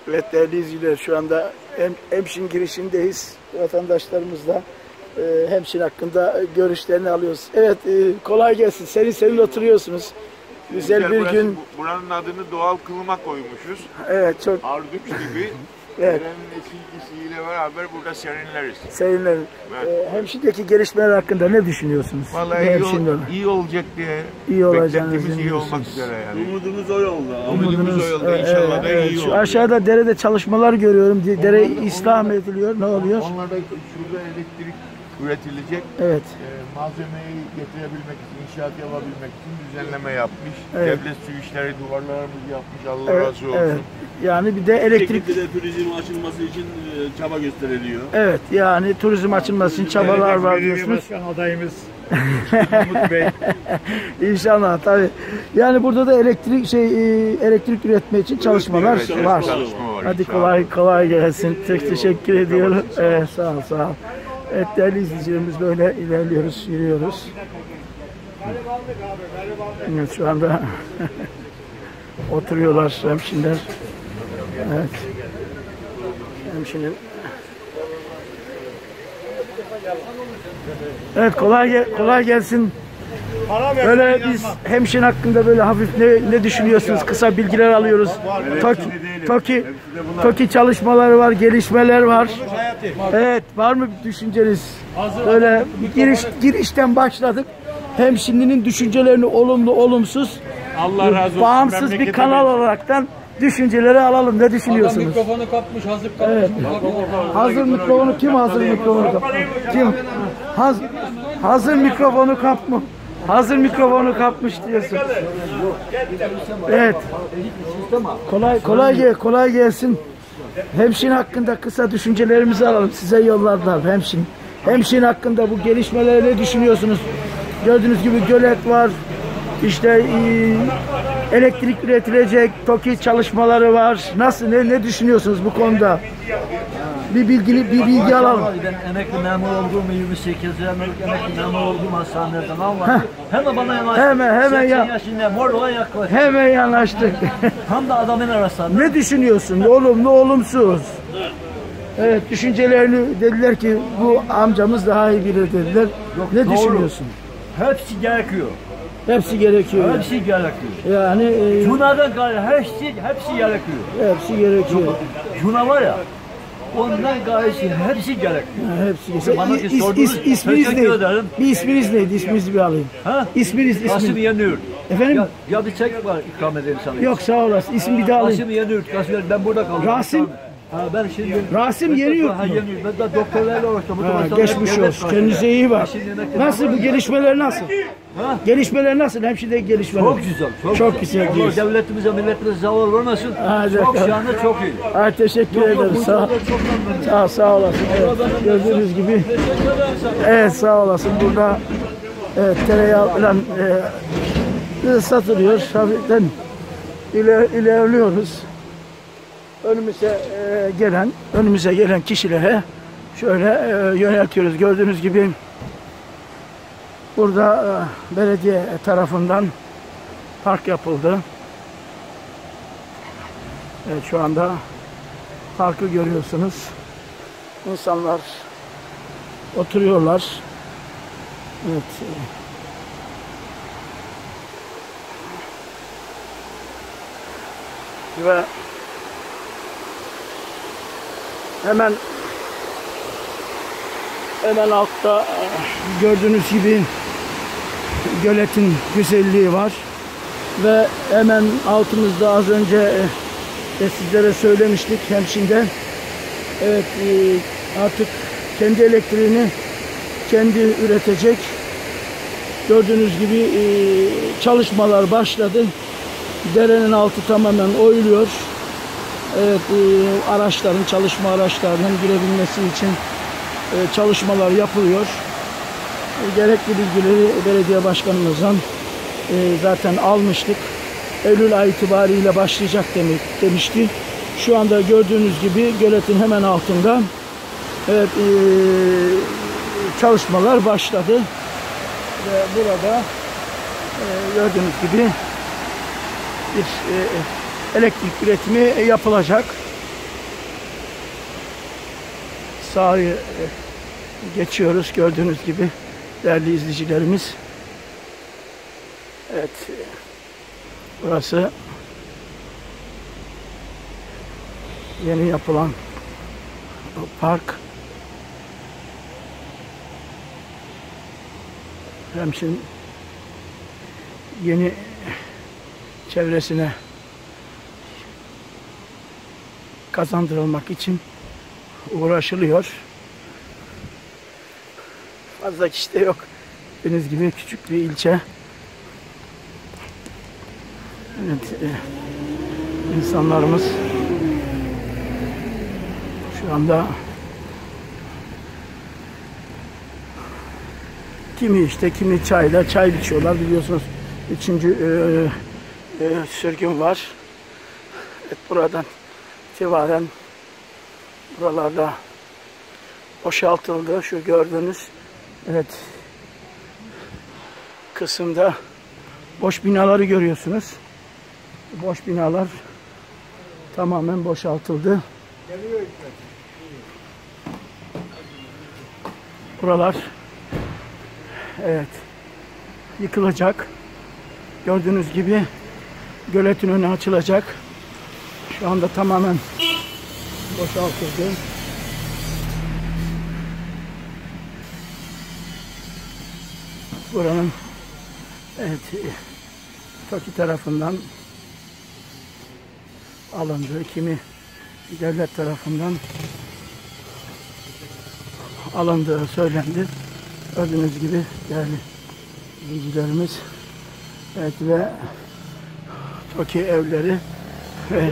Evet değerli izleyiciler, şu anda Hemşin girişindeyiz. Vatandaşlarımızla Hemşin hakkında görüşlerini alıyoruz. Evet, kolay gelsin. Senin oturuyorsunuz. Güzel bir gün. Buranın adını doğal kılıma koymuşuz. Evet, çok. Arduç gibi. Evet. Derenin esintisiyle beraber burada serinleriz. Serinlerin. Evet. Hemşin'deki gelişmeler hakkında ne düşünüyorsunuz? Vallahi iyi olacak diye beklentimiz iyi olmak üzere yani. Umudumuz o yolda. Umudumuz o yolda. İnşallah da iyi olur. Şu aşağıda derede çalışmalar görüyorum. Dere ıslah ediliyor. Ne oluyor? Onlarda şurada elektrik üretilecek. Evet. Malzemeyi getirebilmek için, inşaat yapabilmek için düzenleme yapmış. Evet. Devlet su işleri duvarlarımızı yapmış. Allah razı olsun. Evet. Yani bir de elektrik... de turizm açılması için çaba gösteriliyor. Evet, yani turizm açılması için çabalar var diyorsunuz. Başkan adayımız Mahmut Bey. İnşallah tabii. Yani burada da elektrik üretme için çalışmalar var. Hadi kolay gelsin. Çok teşekkür ediyorum. Sağ ol. Evet değerli izleyicilerimiz, böyle ilerliyoruz, yürüyoruz. Evet, şu anda oturuyorlar hemşinler. Evet. Hemşinin. Evet, kolay gelsin. Böyle biz Hemşin hakkında böyle hafif ne düşünüyorsunuz? Kısa bilgiler alıyoruz. TOKİ çalışmaları var, gelişmeler var. Evet, var mı düşünceniz? Böyle girişten başladık. Hemşinli'nin düşüncelerini olumlu, olumsuz, Allah razı olsun. Bağımsız bir kanal olaraktan düşünceleri alalım. Ne düşünüyorsunuz? Adam mikrofonu kapmış, hazır kapmış. Evet. Hazır mikrofonu kim hazır mikrofonu kapmış? Kim? Hazır mikrofonu kapmış. Hazır mikrofonu kapmış diyorsun. Evet. Kolay gelsin. Hemşin hakkında kısa düşüncelerimizi alalım. Size yollarlar Hemşin. Hemşin hakkında bu gelişmeleri ne düşünüyorsunuz? Gördüğünüz gibi gölet var. İşte elektrik üretilecek, TOKİ çalışmaları var. Nasıl, ne düşünüyorsunuz bu konuda? Bir bilgi alalım. Ben emekli memur olduğum 28 yıllık emekli memur olduğum hastaneden Allah. Hemen bana yanaştık. Hemen yanaştık. Tam da adamın arasında. Ne düşünüyorsun? Olumlu, olumsuz. Evet, düşüncelerini dediler ki bu amcamız daha iyi bilir dediler. Yok, ne doğru düşünüyorsun? Hepsi gerekiyor. Hepsi gerekiyor. Hepsi gerekiyor. Yani Cuna'dan gayrı hepsi gerekiyor. Hepsi gerekiyor. Cuna var ya, ondan gayrısı hepsi gerekiyor. İsminiz neydi? Bir isminiz neydi? İsminizi bir alayım. Ha? İsminiz. Kasım Yenürt. Efendim? Ya bir çek var, ikram edeyim sana. Yok, sağ olasın. İsim bir daha alayım. Kasım Yenürt. Ben burada kaldım. Rasim. Ben şimdi Rasim Yenürt mu? Ben de doktorlarla uğraştım. Geçmiş olsun. Kendinize iyi bak. Nasıl bu gelişmeler nasıl? Ha? Gelişmeler nasıl? Hemşire'deki gelişmeler. Çok güzel. Çok güzel. Allah devletimize, milletimize zavallı olmasın. Çok şahane, çok iyi. Teşekkür ederim. Sağ olasın. Evet, gördüğünüz gibi. Evet, sağ olasın. Burada tereyağı falan satılıyor. Hafiften ilerliyoruz. Önümüze gelen kişilere şöyle yöneltiyoruz. Gördüğünüz gibi burada belediye tarafından park yapıldı. Evet, şu anda parkı görüyorsunuz. İnsanlar oturuyorlar. Evet. Ve hemen altta gördüğünüz gibi göletin güzelliği var ve hemen altımızda az önce de sizlere söylemiştik Hemşin'de. Evet, artık kendi elektriğini kendi üretecek. Gördüğünüz gibi çalışmalar başladı. Derenin altı tamamen oyuluyor. Evet, çalışma araçlarının girebilmesi için çalışmalar yapılıyor. Gerekli bilgileri belediye başkanımızdan zaten almıştık. Eylül ayı itibariyle başlayacak demişti. Şu anda gördüğünüz gibi göletin hemen altında evet, çalışmalar başladı. Ve burada gördüğünüz gibi bir elektrik üretimi yapılacak. sahayı geçiyoruz gördüğünüz gibi değerli izleyicilerimiz. Evet, burası yeni yapılan park. Hemşin yeni çevresine kazandırılmak için uğraşılıyor. Fazla kişi de yok. Deniz gibi küçük bir ilçe. Evet, insanlarımız şu anda kimi çayla çay içiyorlar, biliyorsunuz. 3. sürgün var. Evet, buradan itibaren buralarda boşaltıldı. Şu gördüğünüz kısımda boş binaları görüyorsunuz. Boş binalar tamamen boşaltıldı. Buralar yıkılacak. Gördüğünüz gibi göletin önü açılacak. Şu anda tamamen boşaltıldı. Buranın TOKİ tarafından alındığı, kimi devlet tarafından alındığı söylendi. Gördüğünüz gibi değerli izleyicilerimiz, ve TOKİ evleri ve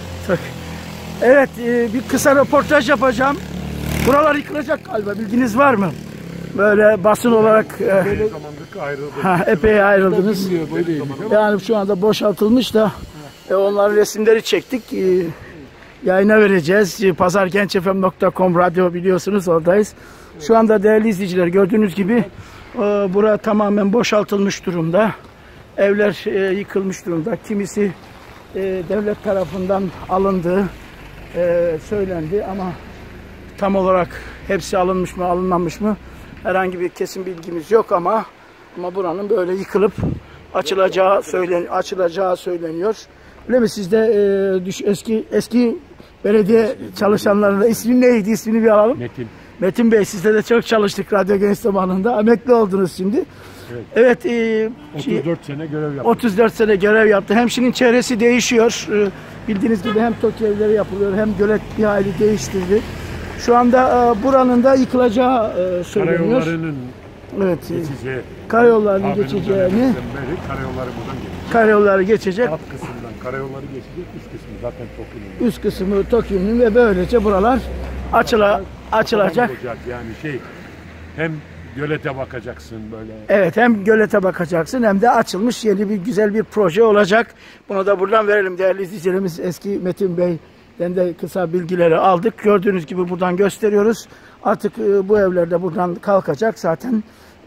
bir kısa röportaj yapacağım. Buralar yıkılacak galiba, bilginiz var mı? Böyle basın olarak epey ayrıldınız. Yani şu anda boşaltılmış da onların resimleri çektik. Yayına vereceğiz. pazargençfm.com radyo, biliyorsunuz, oradayız. Şu anda değerli izleyiciler, gördüğünüz gibi bura tamamen boşaltılmış durumda. Evler yıkılmış durumda. Kimisi devlet tarafından alındığı söylendi ama tam olarak hepsi alınmış mı alınmamış mı herhangi bir kesin bilgimiz yok ama buranın böyle yıkılıp açılacağı söyleniyor. Öyle mi? Siz de eski belediye çalışanlarının ismi neydi? İsmini bir alalım. Metin Bey, sizle de çok çalıştık Radyo Genç zamanında. Emekli oldunuz şimdi. Evet. 34 sene görev yaptım. 34 sene görev yaptı. Hemşinin çehresi değişiyor. Bildiğiniz gibi hem TOKİ evleri yapılıyor hem gölet bir hali değiştirdi. Şu anda buranın da yıkılacağı söyleniyor. Karayollarının geçeceğini. Karayolları geçecek. Alt kısımdan karayolları geçecek, üst kısmı zaten TOKİ'nin. Üst kısmı TOKİ'nin ve böylece buralar açılacak. Yani hem gölete bakacaksın böyle. Evet, hem gölete bakacaksın hem de açılmış yeni güzel bir proje olacak. Bunu da buradan verelim değerli izleyicilerimiz. Eski Metin Bey'den de kısa bilgileri aldık. Gördüğünüz gibi buradan gösteriyoruz. Artık bu evler de buradan kalkacak. Zaten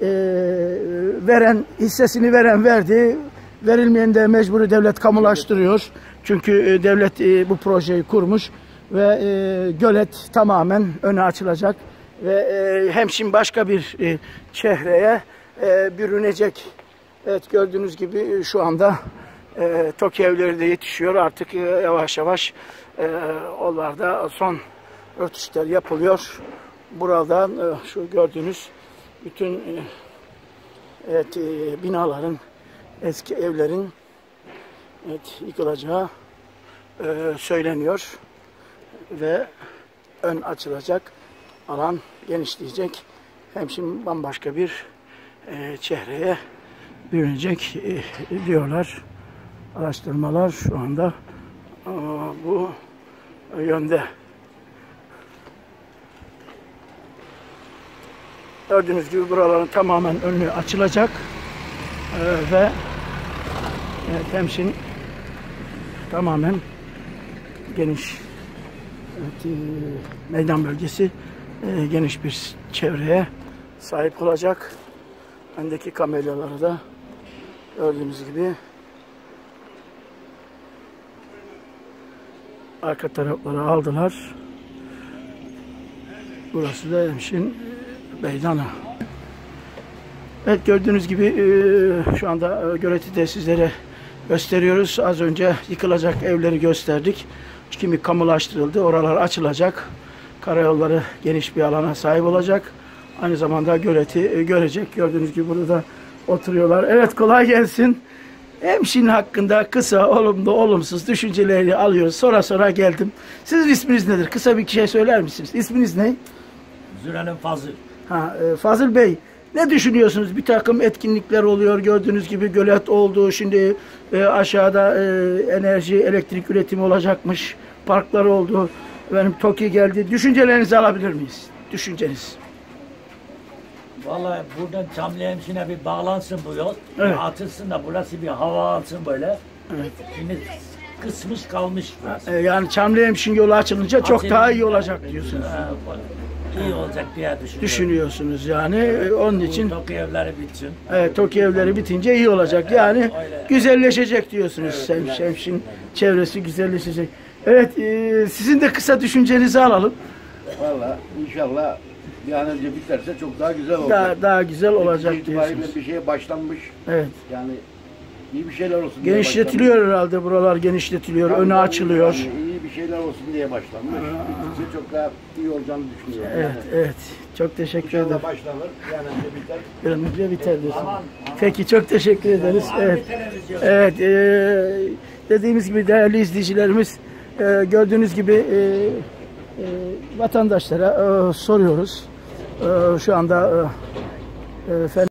hissesini veren verdi. Verilmeyen de mecburi devlet kamulaştırıyor. Çünkü devlet bu projeyi kurmuş ve gölet tamamen öne açılacak ve hemşin başka bir çehreye bürünecek. Evet, gördüğünüz gibi şu anda TOKİ evleri de yetişiyor. Artık yavaş yavaş onlarda son örtüşler yapılıyor. Buradan şu gördüğünüz bütün binaların, eski evlerin yıkılacağı söyleniyor ve ön açılacak, alan genişleyecek, hemşin bambaşka bir çehreye bürünecek diyorlar. Araştırmalar şu anda bu yönde. Gördüğünüz gibi buraların tamamen önü açılacak ve hemşin tamamen geniş meydan bölgesi, geniş bir çevreye sahip olacak. Öndeki kamelyaları da gördüğünüz gibi arka tarafları aldılar. Burası da Hemşin meydanı. Evet, gördüğünüz gibi şu anda Gölet'te sizlere gösteriyoruz. Az önce yıkılacak evleri gösterdik. Kimi kamulaştırıldı. Oralar açılacak. Karayolları geniş bir alana sahip olacak. Aynı zamanda Gölet'i görecek. Gördüğünüz gibi burada da oturuyorlar. Evet, kolay gelsin. Hemşin hakkında kısa, olumlu, olumsuz düşüncelerini alıyoruz. Sonra geldim. Sizin isminiz nedir? Kısa bir şey söyler misiniz? İsminiz ne? Zürenim Fazıl. Fazıl Bey, ne düşünüyorsunuz? Bir takım etkinlikler oluyor. Gördüğünüz gibi gölet oldu. Şimdi aşağıda enerji, elektrik üretimi olacakmış. Parklar oldu. Benim TOKİ geldi. Düşüncelerinizi alabilir miyiz? Düşünceniz. Vallahi buradan Çamlıhemşin'e bir bağlansın bu yol. Evet. Bir açılsın da burası bir hava alsın böyle. Evet. Şimdi kısmış kalmış burası. Yani Çamlıhemşin yolu açılınca çok daha iyi olacak diyorsunuz. İyi olacak diye Düşünüyorsunuz yani. Onun için TOKİ evleri bitsin. evet, TOKİ evleri bitince iyi olacak. Yani öyle. güzelleşecek diyorsunuz. Hemşin çevresi güzelleşecek. Evet, sizin de kısa düşüncenizi alalım. Valla inşallah bir an önce biterse çok daha güzel olacak. Daha güzel olacak Netice itibariyle diyorsunuz. bir şeye başlanmış. Evet. Yani iyi bir şeyler olsun diye Genişletiliyor herhalde, buralar genişletiliyor, önü açılıyor. Yani iyi bir şeyler olsun diye başlanmış. Bittikçe çok daha iyi olacağını düşünüyorum. Evet, Yani evet. Çok teşekkür ederim. İnşallah başlanır, bir an önce biter. Bir an önce biter diyorsun. Peki, çok teşekkür ederiz. Evet. Evet, dediğimiz gibi değerli izleyicilerimiz, gördüğünüz gibi vatandaşlara soruyoruz. Şu anda